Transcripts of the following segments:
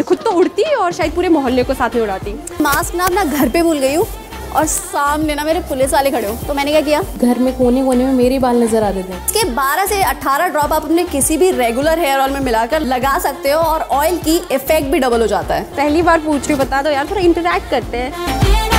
खुद तो उड़ती और शायद पूरे मोहल्ले को साथ में उड़ाती। मास्क ना अपना घर पे भूल गई हूँ और सामने ना मेरे पुलिस वाले खड़े हो, तो मैंने क्या किया, घर में कोने कोने में मेरे बाल नजर आ रहे थे। इसके 12 से 18 ड्रॉप आप अपने किसी भी रेगुलर हेयर ऑयल में मिलाकर लगा सकते हो और ऑयल की इफेक्ट भी डबल हो जाता है। पहली बार पूछ रही हूँ, बता दो यार, थोड़ा इंटरेक्ट करते हैं।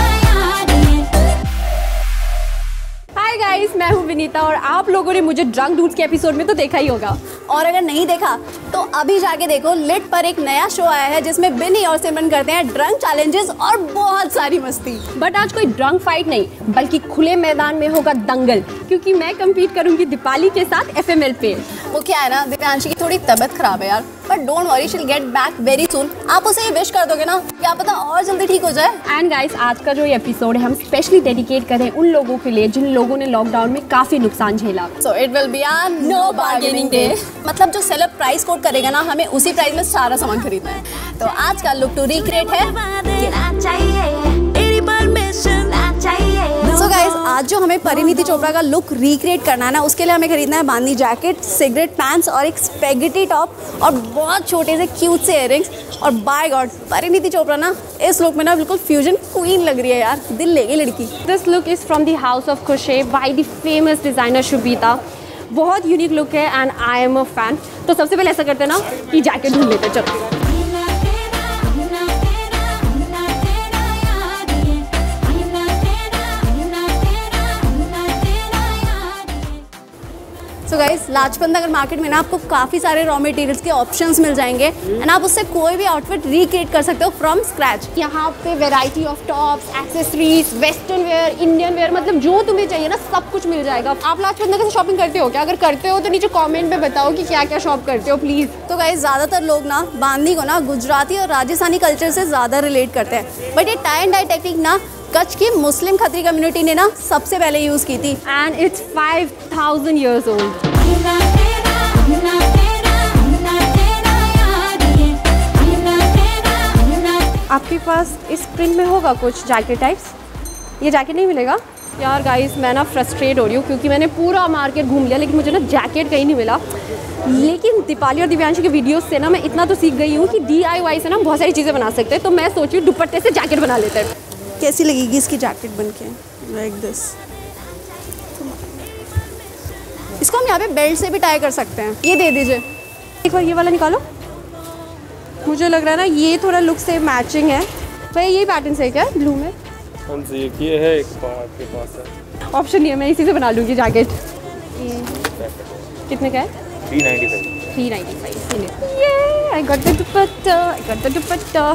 हाय गाइस, मैं हूँ विनीता और आप लोगों ने मुझे ड्रंक डूड्स के एपिसोड में तो देखा ही होगा, और अगर नहीं देखा तो अभी जाके देखो। लिट पर एक नया शो आया है जिसमें बिनी और सिमरन करते हैं ड्रंक चैलेंजेस और बहुत सारी मस्ती। बट आज कोई ड्रंक फाइट नहीं, बल्कि खुले मैदान में होगा दंगल, क्योंकि मैं कम्पीट करूंगी दीपाली के साथ FML पे। वो क्या है ना, दिव्यांशी की थोड़ी तबीयत खराब है यार, but don't worry, she will get back very soon. आप उसे ये विश कर दोगे ना, क्या पता और जल्दी ठीक हो जाए। एंड गाइस, आज का जो ये एपिसोड है हम स्पेशली डेडिकेट करें उन लोगों के लिए जिन लोगों ने लॉकडाउन में काफी नुकसान झेला। So it will be a no bargaining day. मतलब जो सेलर प्राइस कोट करेगा ना, हमें उसी प्राइस में सारा सामान खरीदना है। तो आज का लुक टू रिक्रिएट है। सो गाइस, आज जो हमें परिणीति चोपड़ा का लुक रिक्रिएट करना है ना, उसके लिए हमें खरीदना है बांधनी जैकेट, सिगरेट पैंट्स और एक स्पेगेटी टॉप और बहुत छोटे से क्यूट से इयररिंग्स। और बाय गॉड, परिणीति चोपड़ा ना इस लुक में ना बिल्कुल फ्यूजन क्वीन लग रही है यार, दिल ले गई लड़की। This look is from the house of crochet by the famous designer Shubhita. बहुत यूनिक लुक है and I am a fan. तो सबसे पहले ऐसा करते हैं ना कि जैकेट ढूंढ लेते हैं, चलो। So guys, Lajpat Nagar market में ना आपको काफ़ी सारे रॉ मटेरियल्स के ऑप्शंस मिल जाएंगे एंड आप उससे कोई भी आउटफिट रिक्रिएट कर सकते हो फ्रॉम स्क्रैच। यहाँ पे variety of tops, accessories, western wear, Indian wear, मतलब जो तुम्हें चाहिए ना सब कुछ मिल जाएगा। आप लाजपत नगर से शॉपिंग करते हो क्या? अगर करते हो तो नीचे कमेंट में बताओ कि क्या क्या शॉप करते हो प्लीज़। तो गाइस, ज़्यादातर लोग ना बांधनी को ना गुजराती और राजस्थानी कल्चर से ज़्यादा रिलेट करते हैं, बट ये टाई एंड डाई टेक्निक ना कच्छ की मुस्लिम खत्री कम्युनिटी ने ना सबसे पहले यूज़ की थी एंड इट्स 5000 years old। आपके पास इस प्रिंट में होगा कुछ जैकेट टाइप्स? ये जैकेट नहीं मिलेगा यार। गाइस, मैं ना फ्रस्ट्रेट हो रही हूँ क्योंकि मैंने पूरा मार्केट घूम लिया लेकिन मुझे ना जैकेट कहीं नहीं मिला। लेकिन दीपाली और दिव्यांशी के वीडियोस से ना मैं इतना तो सीख गई हूँ कि DIY से ना बहुत सारी चीज़ें बना सकते हैं। तो मैं सोच रही हूँ दुपट्टे से जैकेट बना लेते हैं। कैसी लगेगी इसकी जैकेट बनके? Like this. इसको हम यहाँ पे बेल्ट से भी टाई कर सकते हैं। ये दे दीजिए एक बार, ये वाला निकालो। मुझे लग रहा है ना ये थोड़ा लुक से मैचिंग है। भाई यही पैटर्न से क्या ब्लू में? हाँ जी, ये है, एक आपके पास है। ऑप्शन नहीं है, मैं इसी से बना लूँगी जैकेट। कितने का है? 395। ये I got the dupatta, I got the dupatta.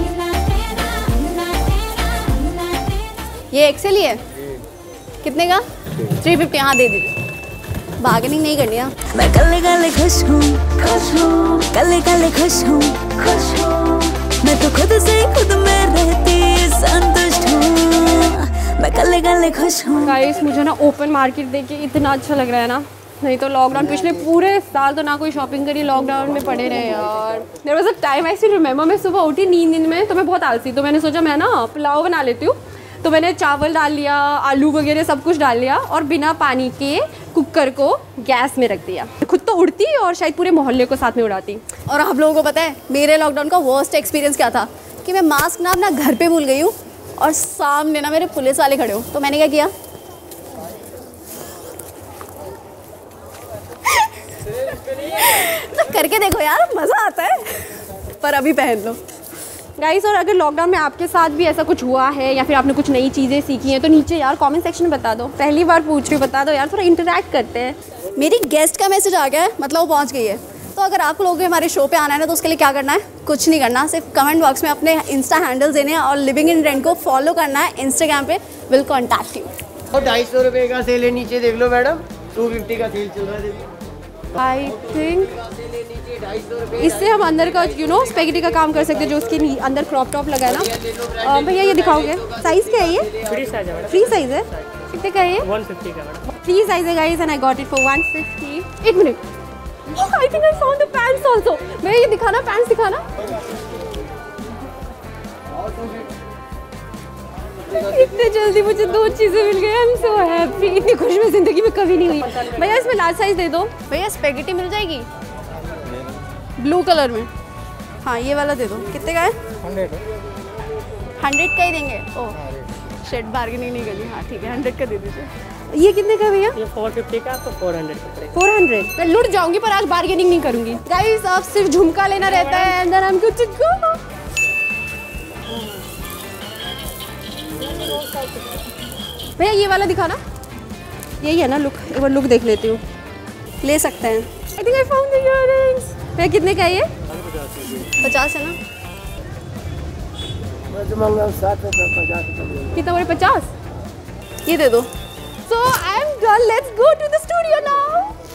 ये एक्सेल ही है? कितने का? 350। हाँ दे दीजिए, बार्गेनिंग नहीं करनी है। मैं गले गले खुश हूँ, गले गले खुश हूँ, मैं तो खुद से खुद में रहती संतुष्ट हूँ, मैं गले गले खुश हूँ। गाइस, मुझे ना ओपन मार्केट देख के इतना अच्छा लग रहा है ना। नहीं तो लॉकडाउन पिछले पूरे साल तो ना कोई शॉपिंग करी, लॉकडाउन में पड़े रहे यार। There was a time I still remember, मैं सुबह उठी नींद में तो मैं बहुत आलसी, तो मैंने सोचा मैं ना पुलाव बना लेती हूँ। तो मैंने चावल डाल लिया, आलू वगैरह सब कुछ डाल लिया और बिना पानी के कुकर को गैस में रख दिया। खुद तो उड़ती और शायद पूरे मोहल्ले को साथ में उड़ाती। और आप लोगों को पता है मेरे लॉकडाउन का वर्स्ट एक्सपीरियंस क्या था? कि मैं मास्क ना अपना घर पे भूल गई हूँ और सामने ना मेरे पुलिस वाले खड़े हो, तो मैंने क्या किया, तो करके देखो यार, मज़ा आता है, पर अभी पहन लो। गाइस, और अगर लॉकडाउन में आपके साथ भी ऐसा कुछ हुआ है या फिर आपने कुछ नई चीज़ें सीखी हैं तो नीचे यार कमेंट सेक्शन में बता दो। पहली बार पूछ रही हूँ, बता दो यार, थोड़ा इंटरेक्ट करते हैं। मेरी गेस्ट का मैसेज आ गया है, मतलब वो पहुंच गई है। तो अगर आप लोगों को हमारे शो पे आना है ना, तो उसके लिए क्या करना है? कुछ नहीं करना, सिर्फ कमेंट बॉक्स में अपने इंस्टा हैंडल्स देने हैं और लिविंग इन रेंट को फॉलो करना है इंस्टाग्राम पे। Will contact you. और 250 रुपये का सेल है, नीचे देख लो मैडम, 250 का सेल चल रहा है। आई थिंक इससे हम अंदर का स्पेगेटी का काम कर सकते हैं, जो उसके अंदर क्रॉप टॉप लगा है ना। भैया ये दिखाओगे? साइज़ क्या है ये? फ्री साइज है। फ्री साइज़ है? कितने का है ये? 150 का। फ्री साइज़ है guys and I got it for 150। एक minute, I think I found the pants also. भैया ये दिखाना, पैंट्स दिखाना। इतने जल्दी मुझे 2 चीज़ें मिल गई। I am so happy. इतनी खुश मैं ज़िंदगी में कभी नहीं हुई। भैया इसमें लार्ज साइज़ दे दो। भैया स्पेगेटी मिल जाएगी ब्लू कलर में? हाँ ये वाला दे दो। कितने का है? 100 का ही देंगे। ओह शेड बार्गेनिंग नहीं करी। हाँ ठीक है 100 का दे दीजिए। ये कितने का भैया? ये 450 का तो 400 का पड़ेगा। 400। मैं लुट जाऊंगी पर आज बार्गेनिंग नहीं करूंगी। गाइस अब सिर्फ झुमका लेना रहता है and then I am good to go. भैया ये वाला दिखाना। यही है ना लुक? एक बार लुक देख लेती हूँ। ले सकते हैं। I think I found the earrings. भैया कितने का है ये? 50 है ना? मैं तो मांग रहा हूँ 60 रुपये 50 रुपये। कितना बोले? 50? ये दे दो। So I am done. Let's go to the studio now.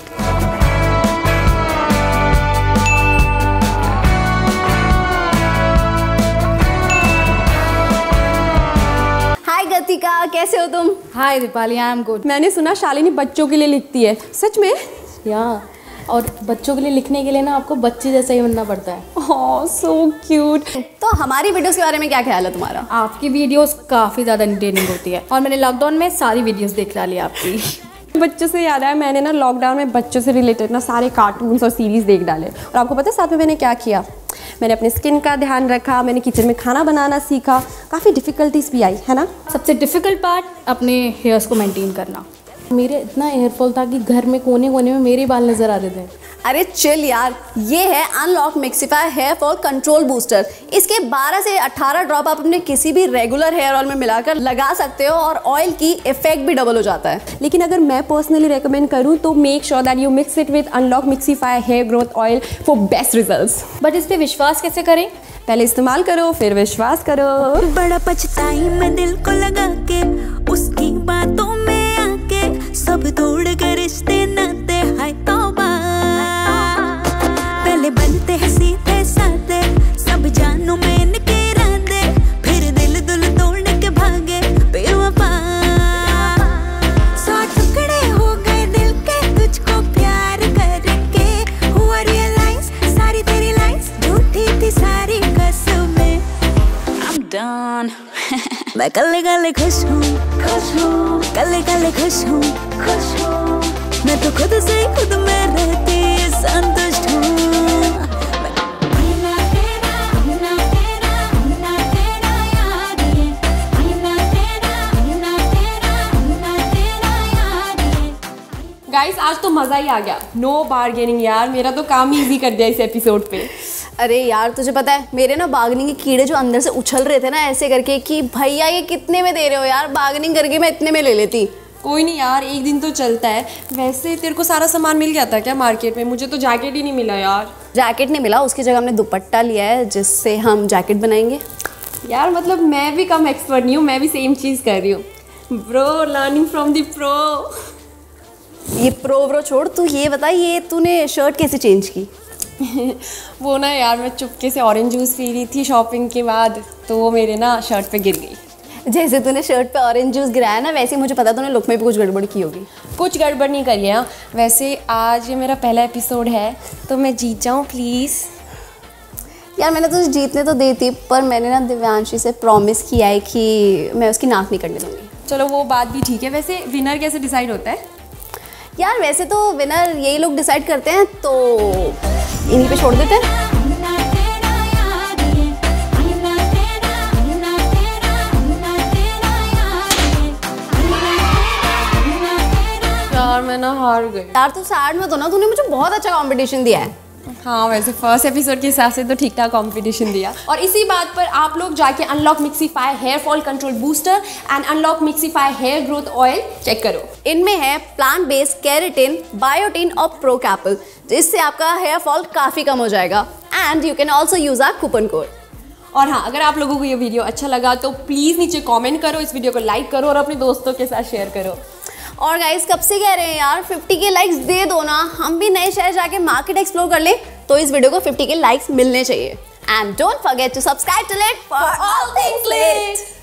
हाय गतिका, कैसे हो तुम? Hi Deepali, I am good. मैंने सुना शालिनी बच्चों के लिए लिखती है, सच में? या और बच्चों के लिए लिखने के लिए ना आपको बच्चे जैसा ही बनना पड़ता है। Oh so cute. तो हमारी वीडियोस के बारे में क्या ख्याल है तुम्हारा? आपकी वीडियोस काफ़ी ज़्यादा एंटरटेनिंग होती है और मैंने लॉकडाउन में सारी वीडियोस देख डाली आपकी। बच्चों से याद आया, मैंने ना लॉकडाउन में बच्चों से रिलेटेड ना सारे कार्टून्स और सीरीज़ देख डाले। और आपको पता है साथ में मैंने क्या किया? मैंने अपने स्किन का ध्यान रखा, मैंने किचन में खाना बनाना सीखा। काफ़ी डिफ़िकल्टीज भी आई है ना? सबसे डिफ़िकल्ट पार्ट अपने हेयर्स को मेंटेन करना। मेरे इतना हेयरफॉल था कि घर में कोने कोने में मेरे बाल नज़र आ रहे थे। अरे चिल यार, ये है unlock mixify hair fall control booster. इसके 12 से 18 ड्रॉप आप अपने किसी भी रेगुलर हेयर ऑयल में मिलाकर लगा सकते हो और ऑयल की इफेक्ट भी डबल हो जाता है। लेकिन अगर मैं पर्सनली रेकमेंड करूँ तो make sure that you mix it with unlock mixify hair growth oil for best results. But इस पर विश्वास कैसे करें? पहले इस्तेमाल करो फिर विश्वास करो। बड़ा पछताई मैं दिल को लगा के उसकी बातों में आके, सब तोड़ कर रिश्ते नाते हाय तौबा। पहले बनते हैं सीधे साधे, सब जानों में इनके इरादे, फिर दिल तोड़ के भागे बेवफा। 100 टुकड़े हो गए दिल के तुझको प्यार करके, हुआ रियलाइज सारी तेरी लाइंस झूठी थी सारी कसमें। I'm done। मैं कल्ले कल्ले खुश हूँ, कल्ले कल्ले खुश हूँ। मैं तो खुद से खुद में रहती संतुष्ट हूँ। गाइस आज तो मज़ा ही आ गया। नो बार्गेनिंग यार, मेरा तो काम ही ईजी कर दिया इस एपिसोड पे। अरे यार तुझे पता है मेरे ना बार्गेनिंग के कीड़े जो अंदर से उछल रहे थे ना ऐसे करके कि भैया ये कितने में दे रहे हो यार, बार्गेनिंग करके मैं इतने में ले लेती। कोई नहीं यार, एक दिन तो चलता है। वैसे तेरे को सारा सामान मिल गया था क्या मार्केट में? मुझे तो जैकेट ही नहीं मिला यार। जैकेट नहीं मिला, उसकी जगह हमने दुपट्टा लिया है जिससे हम जैकेट बनाएंगे। यार मतलब मैं भी कम एक्सपर्ट नहीं हूँ, मैं भी सेम चीज़ कर रही हूँ। Bro learning from the pro. ये प्रो छोड़, तू ये बता ये तूने शर्ट कैसे चेंज की? वो ना यार मैं चुपके से ऑरेंज जूस पी रही थी शॉपिंग के बाद, तो वो मेरे ना शर्ट पे गिर गई। जैसे तूने शर्ट पे ऑरेंज जूस गिराया ना वैसे मुझे पता तूने लुक में भी कुछ गड़बड़ की होगी। कुछ गड़बड़ नहीं करी है। वैसे आज ये मेरा पहला एपिसोड है तो मैं जीत जाऊँ प्लीज़। यार मैंने तुझे जीतने तो दी थी पर मैंने ना दिव्यांशी से प्रॉमिस किया है कि मैं उसकी नाक नहीं करने दूँगी। चलो वो बात भी ठीक है। वैसे विनर कैसे डिसाइड होता है? यार वैसे तो विनर यही लोग डिसाइड करते हैं, तो इन्हीं पे छोड़ देते हैं। यार मैं ना हार गई। यार तू सैड मत हो ना, तूने मुझे बहुत अच्छा कंपटीशन दिया है। हाँ वैसे फर्स्ट एपिसोड के हिसाब से तो ठीक ठाक कंपटीशन दिया। और इसी बात पर आप लोग जाके unlock mixify hair fall control booster and unlock mixify hair growth oil check करो। इनमें है प्लांट बेस्ड केराटिन, बायोटिन और प्रोकैपल, जिससे आपका हेयर फॉल काफ़ी कम हो जाएगा। And you can also use our coupon code. और हाँ, अगर आप लोगों को ये वीडियो अच्छा लगा तो प्लीज़ नीचे कमेंट करो, इस वीडियो को लाइक करो और अपने दोस्तों के साथ शेयर करो। और गाइस कब से कह रहे हैं यार 50 के लाइक्स दे दो ना, हम भी नए शहर जाके मार्केट एक्सप्लोर कर ले, तो इस वीडियो को 50 के लाइक्स मिलने चाहिए। And don't forget to subscribe to let for all things lit.